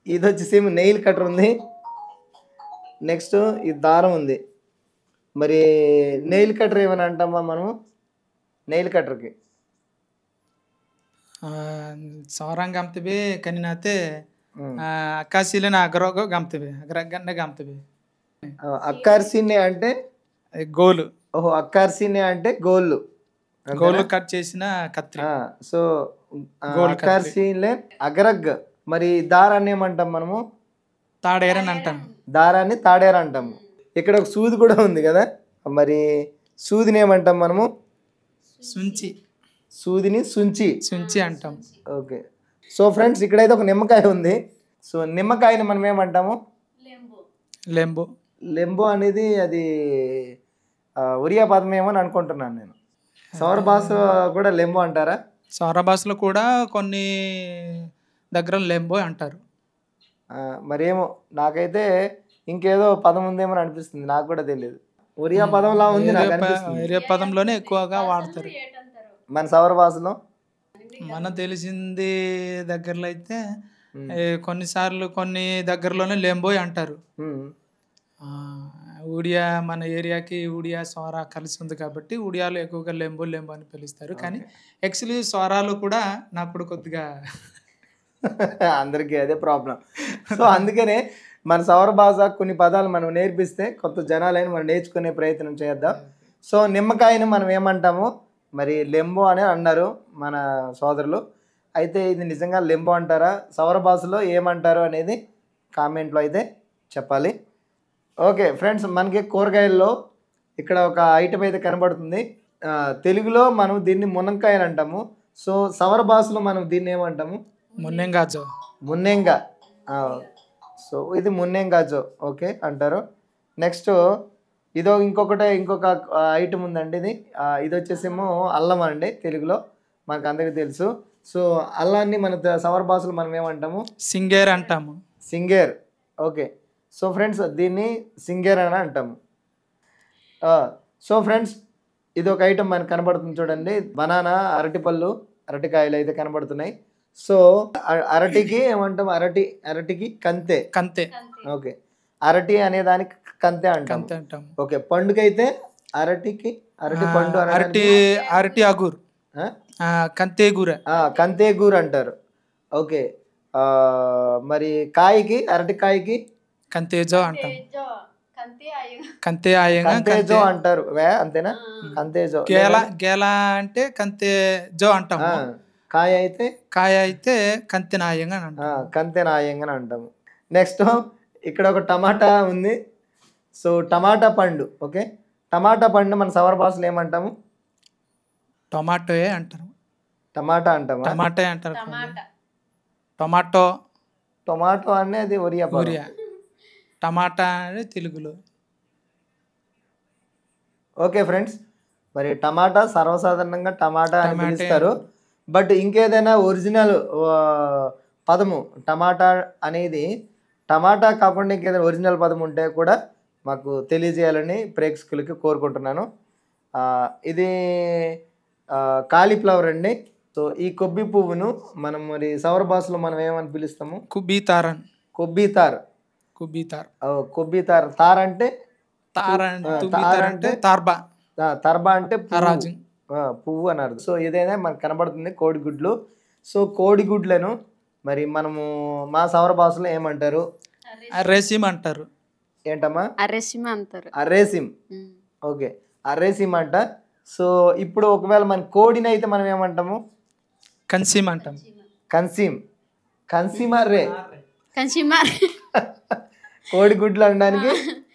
ఇది వచ్చేసి nail cutter ఉంది. నెక్స్ట్ ఈ దారం ఉంది. మరి నెయిల్ కటర్ ఏమని అంటామా మనము? నెయిల్ కటర్కి ಸೌರಂಗ್ ಗಮ್ತೀವಿ ಕನಿನಾತೆ ಅಕ್ಕಾಸಿಲಿನ ಅಗ್ರೋಗ ಗಮ್ತೀವಿ ಅಗ್ರಗನ್ನ ಗಮ್ತೀವಿ. అక్కార్సినే అంటే గోలు. ఓహో, అక్కార్సినే అంటే గోళ్ళు. గోలు కట్ చేసిన కత్తి. సో అక్కార్సిలే అగ్రగ్. మరి దారాన్ని ఏమంటాం మనము? తాడేరని అంటాం. దారాన్ని తాడేర అంటాము. ఇక్కడ ఒక సూది కూడా ఉంది కదా, మరి సూదిని ఏమంటాం మనము? సుంచి. సూదిని సుంచి. సుంచి అంటాం. ఓకే. సో ఫ్రెండ్స్, ఇక్కడైతే ఒక నిమ్మకాయ ఉంది. సో నిమ్మకాయని మనం ఏమంటాము? లెంబు. లెంబు అనేది అది ఒరియా పదం ఏమని అనుకుంటున్నాను నేను. సౌర భాష కూడా లెంబు అంటారా? సౌర భాషలో కూడా కొన్ని దగ్గర లెంబో అంటారు. మరేమో నాకైతే ఇంకేదో పదం ఉందేమో అనిపిస్తుంది, నాకు కూడా తెలియదు. ఒరియా పదంలా ఉంది నాకు అనిపిస్తుంది. వేరే పదంలోనే ఎక్కువగా వాడతారు మన సౌర భాషలో. మనకు తెలిసింది దగ్గరలో అయితే కొన్నిసార్లు కొన్ని దగ్గరలోనే లెంబోయ్ అంటారు. ఉడియా మన ఏరియాకి ఉడియా స్వరా కలిసి ఉంది కాబట్టి ఉడియాలో ఎక్కువగా లెంబో లెంబో అని పిలుస్తారు. కానీ యాక్చువల్లీ స్వరాలు కూడా నాకు కొద్దిగా అందరికీ అదే ప్రాబ్లం. సో అందుకనే మన సౌర భాష కొన్ని పదాలు మనం నేర్పిస్తే కొత్త జనాలైన మనం నేర్చుకునే ప్రయత్నం చేద్దాం. సో నిమ్మకాయని మనం ఏమంటాము? మరి లెంబో అని అన్నారు మన సోదరులు. అయితే ఇది నిజంగా లెంబో అంటారా, సౌర భాషలో ఏమంటారు అనేది కామెంట్లో అయితే చెప్పాలి. ఓకే ఫ్రెండ్స్, మనకి కూరగాయల్లో ఇక్కడ ఒక ఐటమ్ అయితే కనబడుతుంది. తెలుగులో మనం దీన్ని మునంకాయని అంటాము. సో సౌర భాషలో మనం దీన్ని ఏమంటాము? మున్నెంగాజో. మున్నెంగా. సో ఇది మున్నెంగాజో ఓకే అంటారు. నెక్స్ట్ ఇంకొక ఐటమ్ ఉందండి. ఇది వచ్చేసేమో అల్లం అండి. తెలుగులో మనకు అందరికీ తెలుసు. సో అల్లాన్ని మన సౌర భాషలో మనం ఏమంటాము? సింగేర్ అంటాము. సింగేర్. ఓకే. సో ఫ్రెండ్స్, దీన్ని సింగేర్ అని అంటాము. సో ఫ్రెండ్స్, ఇది ఒక ఐటమ్ మనకు కనబడుతుంది చూడండి. బనానా, అరటిపళ్ళు, అరటికాయలు అయితే కనబడుతున్నాయి. సో అరటికి ఏమంటాం? అరటికి కంతే. కంతే. ఓకే. అరటి అనే దానికి కంతే అంటాం. ఓకే. పండుకైతే అరటి పండు, అరటి అగూర్, కంతేగూర. కంతేగూర అంటారు. ఓకే. మరి కాయకి, అరటికాయకి కంతేజో అంటాం. కంతేజో అంటారు. అంతేనా? కంతేజో. గేలా అంటే కంతేజో అంటాం. కాయ అయితే కంతెనాయంగా అంటాం. కంతెనాయంగా అంటాము. నెక్స్ట్ ఇక్కడ ఒక టమాటా ఉంది. సో టమాటా పండు. ఓకే. టమాటా పండు మన సౌర భాషలో ఏమంటాము? టొమాటోయే అంటారు. టమాటా అంటామా? టమాటో అంటారు. టొమాటో. టొమాటో అనేది ఒరియా. టమాటా అనేది తెలుగులో. ఓకే ఫ్రెండ్స్, మరి టమాటా సర్వసాధారణంగా టమాటా అని పిలుస్తారు. బట్ ఇంకేదైనా ఒరిజినల్ పదము టమాటా అనేది, టమాటా కాకుండా ఇంకేదైనా ఒరిజినల్ పదం ఉంటే కూడా మాకు తెలియజేయాలని ప్రేక్షకులకి కోరుకుంటున్నాను. ఇది కాలీఫ్లవర్ అండి. సో ఈ కొబ్బి పువ్వును మనం మరి సౌర భాషలో మనం ఏమని పిలుస్తాము? కుబ్బీతార్. తార్ అంటే తార్బా. తర్బా అంటే పువ్వు అన్నారు. సో ఏదైనా మనకు కనబడుతుంది కోడిగుడ్లు. సో కోడిగుడ్లను మరి మనము మా సౌర భాషలో ఏమంటారు? అర్రేసిమ్ అంటారు. ఏంటమ్మా? అర్రేసిమ్ అంటారు. అర్రేసిమ్. ఓకే. అర్రేసిమ్ అంట. సో ఇప్పుడు ఒకవేళ మన కోడిని అయితే మనం ఏమంటాము? కన్సీమ్ అంటాం. కన్సీమర్రే. కోడిగుడ్లు అనడానికి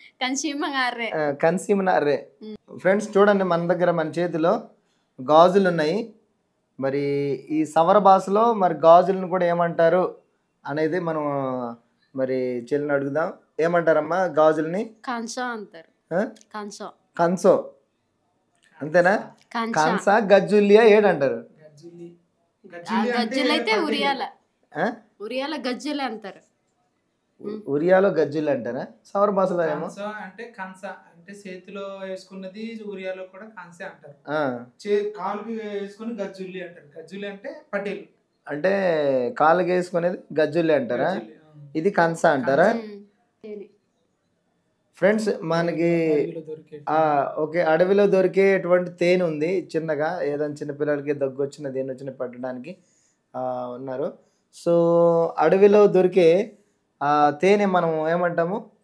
కన్సీమర్రే. ఫ్రెండ్స్ చూడండి, మన చేతిలో గాజులు ఉన్నాయి. మరి ఈ సౌర భాషలో మరి గాజులను కూడా ఏమంటారు అనేది మనం మరి చెల్లిని అడుగుదాం. ఏమంటారమ్మా గాజుల్ని? కన్సో అంటారు. కన్సో అంతేనా? కన్సా, గజ్జులియా ఏడంటారు? గజ్జులైతే ఉరియాల గజ్జులు అంటారు. ఉరియాలో గజ్జులు అంటారా? సౌర భాషలో ఏమో అంటే కన్సా అంటే చేతిలో వేసుకున్నది ఉరియాలో కూడా కన్సే అంటారు. కాలుకి వేసుకుని గజ్జుల్లి అంటారు. గజ్జుల్లి అంటే పటేలు. అంటే కాలుకి వేసుకునేది గజ్జుల్లి అంటారా? ఇది కంస అంటారా? తేనె. ఫ్రెండ్స్ మనకి అడవిలో దొరికే ఓకే, అడవిలో దొరికేటువంటి తేనె ఉంది చిన్నగా, ఏదైనా చిన్న పిల్లలకి దగ్గు వచ్చిన దేని వచ్చిన పట్టడానికి ఉన్నారు. సో అడవిలో దొరికే తేనె మనం ఏమంటాము?